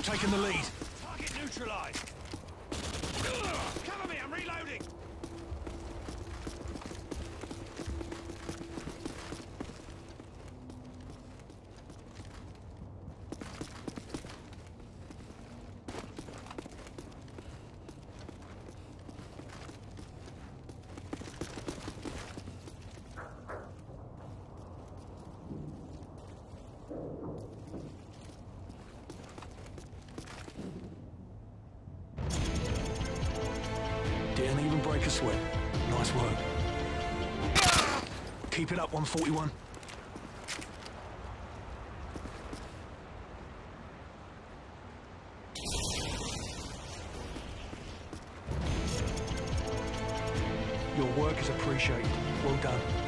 You're taking the lead. Target neutralized. Cover me, I'm reloading. Didn't even break a sweat. Nice work. Keep it up, 141. Your work is appreciated. Well done.